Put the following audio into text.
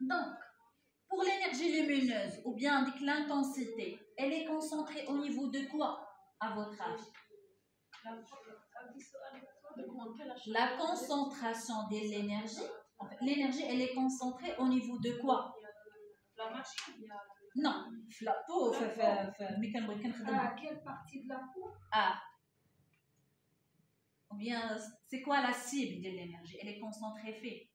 Donc, pour l'énergie lumineuse ou bien avec l'intensité, elle est concentrée au niveau de quoi, à votre avis? La concentration de l'énergie, en fait, l'énergie, elle est concentrée au niveau de quoi? Non, la peau, quelle partie de la peau? Ah, ou bien, c'est quoi la cible de l'énergie? Elle est concentrée fait.